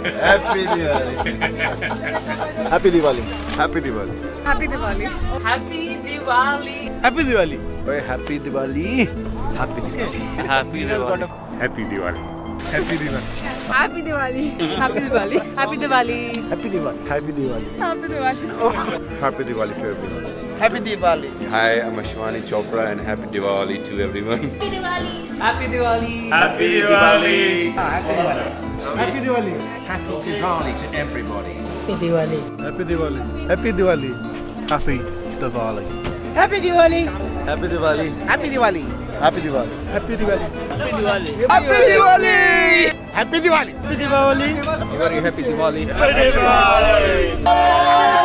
Happy Diwali. Happy Diwali. Happy Diwali. Happy Diwali. Happy Diwali. Happy Diwali. Happy Diwali. Happy Diwali. Happy Diwali. Happy Diwali. Happy Diwali. Happy Diwali. Happy Diwali. Happy Diwali. Happy Diwali. Happy Diwali. Happy Diwali. Happy Diwali to everyone. Happy Diwali. Hi, I'm Ashwani Chopra and Happy Diwali to everyone. Happy Diwali. Happy Diwali. Happy Diwali. Happy Diwali. Happy Diwali. Happy Diwali to everybody. Happy Diwali. Happy Diwali. Happy Diwali. Happy Diwali. Happy Diwali. Happy Diwali. Happy Diwali. Happy Diwali. Happy Happy Diwali. Diwali. Happy Diwali. Happy Diwali. Happy Diwali. Very happy Diwali. Happy Diwali.